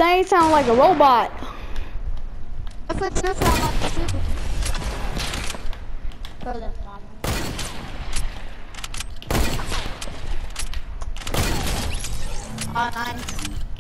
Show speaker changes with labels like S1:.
S1: thing sound like a robot.
S2: If it does sound like a super. Better than mine. Oh, nice.